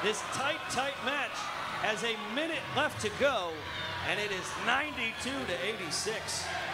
This tight match has a minute left to go, and it is 92 to 86.